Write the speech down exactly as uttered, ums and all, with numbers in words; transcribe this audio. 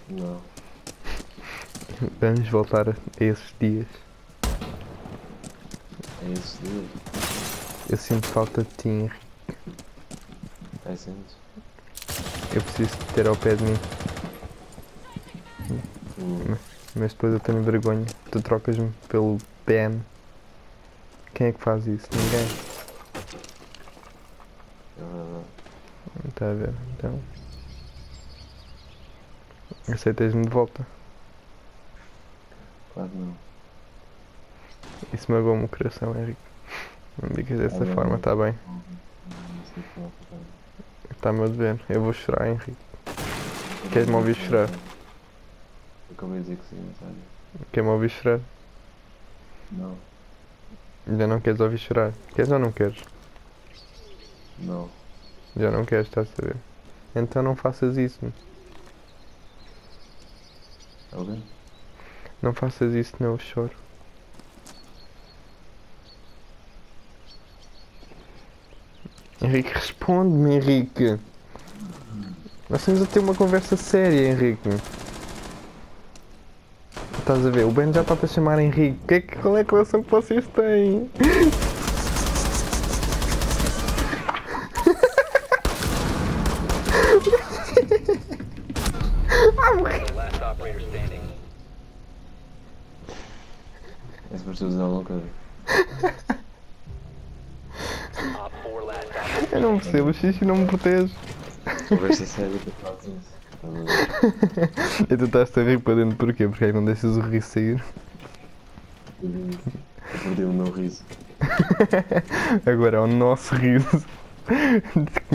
Não. Vamos voltar a esses dias. É esses dias. Eu sinto falta de ti, Henrique. É sentes? Eu preciso de ter ao pé de mim. Hum. Mas depois eu tenho vergonha. Tu trocas-me pelo Ben. Quem é que faz isso? Ninguém. É verdade. Está a ver? Então. Aceitas-me de volta. Claro que não. Isso magoou-me o coração, Henrique. Não me digas Tá dessa bem, forma, mas. está bem? Não, não sei falar, tá bem. Está-me a dever. Eu vou chorar, Henrique. Eu Queres-me acabei ouvir de dizer chorar? que sim, Eu acabei de dizer que sim, sabe? Quer-me ouvir chorar? Não. Já não queres ouvir chorar? Queres ou não queres? Não. Já não queres, estás a ver? Então não faças isso. Alguém? Não faças isso, não, eu choro. Henrique, responde-me, Henrique. Nós estamos a ter uma conversa séria, Henrique. Estás a ver? O Ben já está a chamar Henrique. Que é que, qual é a relação que vocês têm? Last operator standing. É se dizer alguma coisa. Op four last operator Eu não percebo, o xixi não me protege. Conversa séria que fazes isso. Estás a ver? E tu estás a rir para dentro porquê? Porque é que não deixas o riso sair? Eu perdi o meu riso. Agora é o nosso riso.